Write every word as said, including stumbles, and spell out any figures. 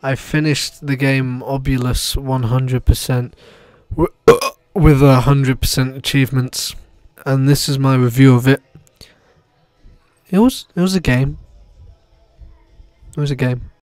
I finished the game Obulis one hundred percent with one hundred percent achievements, and this is my review of it. It was it was a game. It was a game.